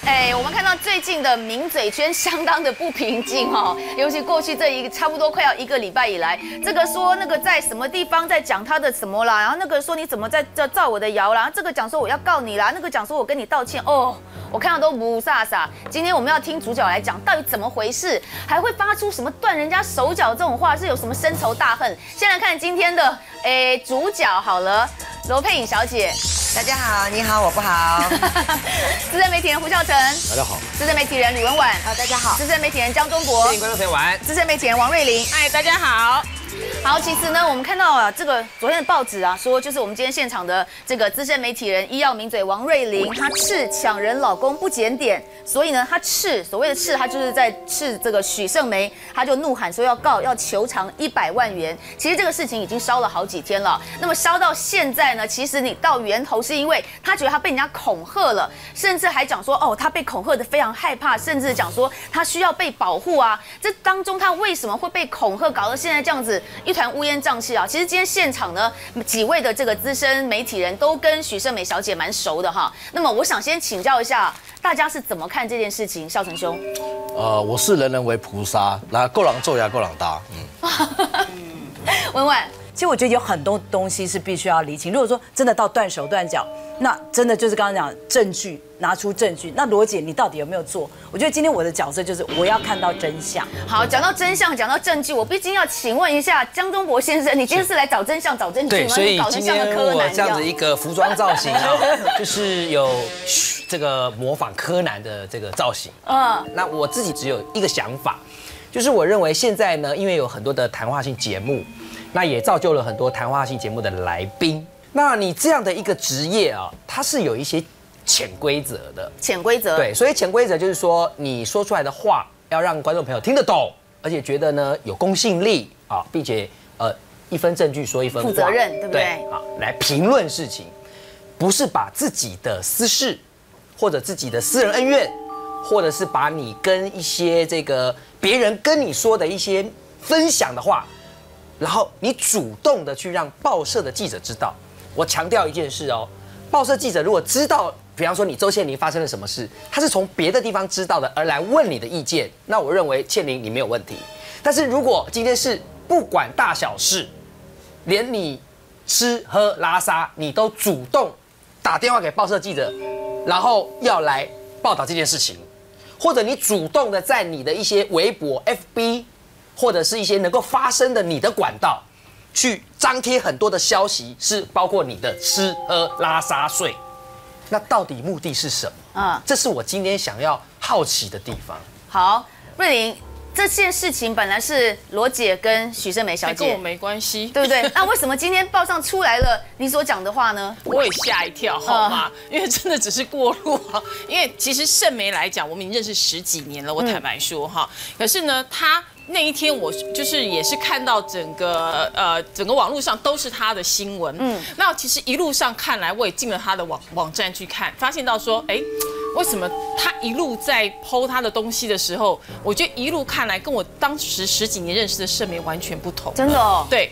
我们看到最近的名嘴圈相当的不平静哦，尤其过去差不多快要1个礼拜以来，这个说那个在什么地方在讲他的什么啦，然后那个说你怎么在造我的谣啦，这个讲说我要告你啦，那个讲说我跟你道歉哦，我看到都不飒飒。今天我们要听主角来讲到底怎么回事，还会发出什么断人家手脚这种话，是有什么深仇大恨？先来看今天的主角好了，罗佩颖小姐。 大家好，你好，我不好。 资深媒体人胡孝成， 大家好。 资深媒体人吕文婉， 大家好。 资深媒体人江忠博， 欢迎观众朋友晚安。 资深媒体人王瑞玲， 嗨，大家好。 好，其实呢，我们看到啊，这个昨天的报纸啊，说就是我们今天现场的这个资深媒体人医药名嘴王瑞玲，她斥抢人老公不检点，所以呢，她所谓的斥，她就是在斥这个许胜梅，她就怒喊说要求偿100万元。其实这个事情已经烧了好几天了，那么烧到现在呢，其实你到源头是因为她觉得她被人家恐吓了，甚至还讲说哦，她被恐吓的非常害怕，甚至讲说她需要被保护啊。这当中她为什么会被恐吓，搞得现在这样子一团乌烟瘴气啊！其实今天现场呢，几位的这个资深媒体人都跟许胜梅小姐蛮熟的哈。那么我想先请教一下大家是怎么看这件事情，孝成兄。 我视人为菩萨，那够人做呀，够人搭。 文婉， 其实我觉得有很多东西是必须要厘清。如果说真的到断手断脚，那真的就是刚刚讲证据，拿出证据。那罗姐，你到底有没有做？我觉得今天我的角色就是我要看到真相。 好，讲到真相，讲到证据，我毕竟要请问一下江忠博先生，你今天是来找真相、找证据吗？ 对，所以今天我这样子一个服装造型啊，就是有这个模仿柯南的这个造型。那我自己只有一个想法，就是我认为现在呢，因为有很多的谈话性节目，那也造就了很多谈话性节目的来宾。那你这样的一个职业啊，它是有一些潜规则的。 潜规则。 对，所以潜规则就是说，你说出来的话要让观众朋友听得懂，而且觉得呢有公信力啊，并且一分证据说一分话， 负责任，对不对？ 对，好，来评论事情，不是把自己的私事或者自己的私人恩怨，或者是把你跟一些这个别人跟你说的一些分享的话，然后你主动的去让报社的记者知道。我强调一件事哦，报社记者如果知道，比方说你周倩玲发生了什么事，他是从别的地方知道的，而来问你的意见，那我认为倩玲你没有问题。但是如果今天是不管大小事，连你吃喝拉撒你都主动打电话给报社记者，然后要来报道这件事情，或者你主动的在你的一些微博、FB， 或者是一些能够发声的你的管道，去张贴很多的消息，是包括你的吃喝拉撒睡，那到底目的是什么？这是我今天想要好奇的地方。 好，瑞玲，这件事情本来是罗姐跟许胜梅小姐， 跟我没关系， 对不对？那为什么今天报上出来了你所讲的话呢？ 我也吓一跳，好吗？因为真的只是过路啊。因为其实胜梅来讲，我们已经认识10几年了，我坦白说哈。可是呢，她那一天我就是也是看到整个网络上都是他的新闻，那其实一路上看来，我也进了他的网站去看，发现到说，为什么他一路在 po 他的东西的时候，我觉得一路看来跟我当时10几年认识的胜梅完全不同， 真的哦。 对。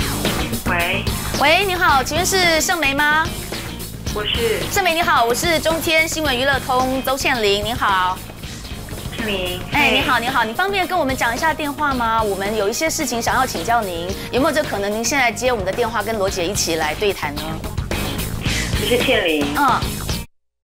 喂，你好，请问是胜梅吗？ 我是胜梅，你好，我是中天新闻娱乐通周倩玲，你好。 你好，你好，你方便跟我们讲一下电话吗？我们有一些事情想要请教您，有没有这可能？您现在接我们的电话，跟罗姐一起来对谈呢？ 这是倩玲。